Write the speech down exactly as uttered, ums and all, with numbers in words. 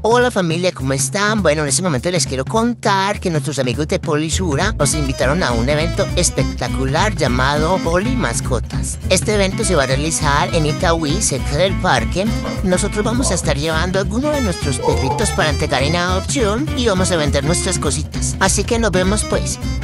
Hola familia, ¿cómo están? Bueno, en este momento les quiero contar que nuestros amigos de Polisura nos invitaron a un evento espectacular llamado Poli Mascotas. Este evento se va a realizar en Itagüí, cerca del parque. Nosotros vamos a estar llevando a algunos de nuestros perritos para entregar en adopción y vamos a vender nuestras cositas. Así que nos vemos pues.